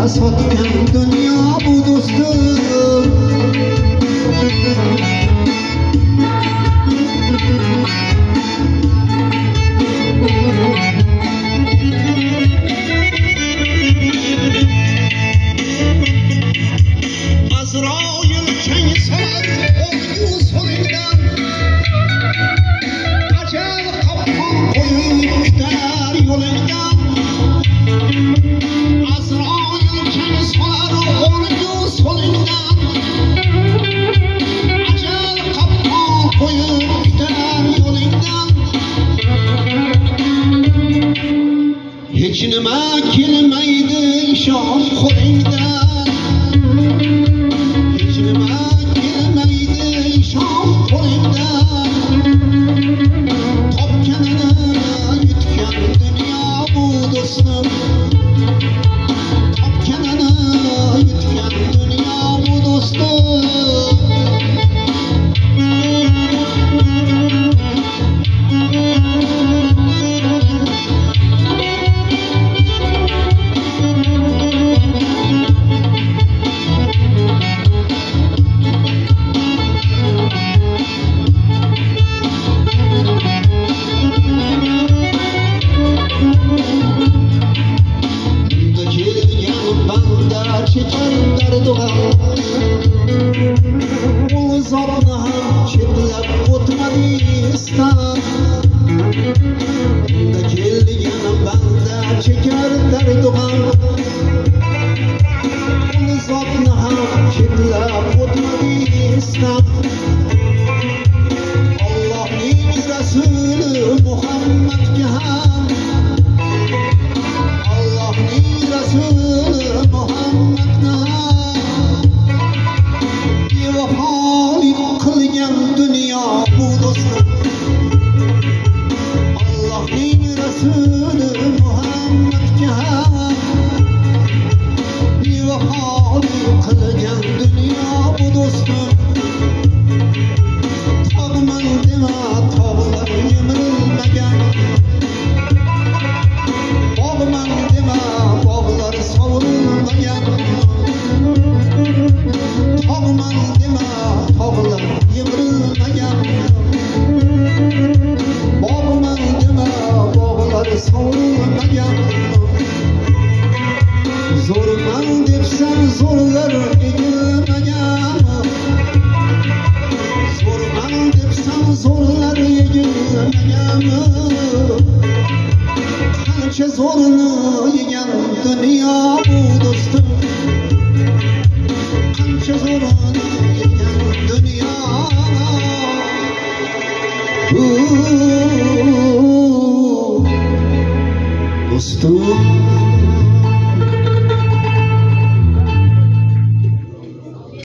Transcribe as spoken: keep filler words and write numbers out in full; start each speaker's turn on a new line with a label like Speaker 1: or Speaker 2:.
Speaker 1: sotgan dunyo bu do'stim. Azroil keng solar o'lgu so'lingdan, ajal qopqon qo'yib kutar yo'lingdan. Azroil keng solar o'lgu so'lingdan, ajal qopqon qo'yib kutar yo'lingdan. Hech nima kelmaydi ishon qo'lingdan, hech nima kelmaydi ishon qo'lingdan. Topganini yutgan dunyo bu do'stim, topganini yutgan dunyo bu do'stim. Çeker derdi var, o zorla çeklep oturmadıysan. Da kelgen bende çeker derdi var, o zorla çeklep oturmadıysan. Allah'ın Resulü Muhammed'e, Allah'ın Resulü Muhammed'e bevafalik qilgan dunyo bu do'stim. Allah'ın Resulü Muhammed'e bevafalik qilgan dunyo bu do'stim. Tog'man dema, tog'lar yemirilmagan, bog'man dema, bog'lar sovurilmagan. Tog'man dema, tog'lar yemirilmagan, bog'man dema, bog'lar sovurilmagan. Zo'rman debsan zo'rlar egilmagan, zo'rman debsan zo'rlar egilmagan. Qancha zo'rni yegan dunyo bu do'stim, qancha zo'rni yegan dunyo. Do'stim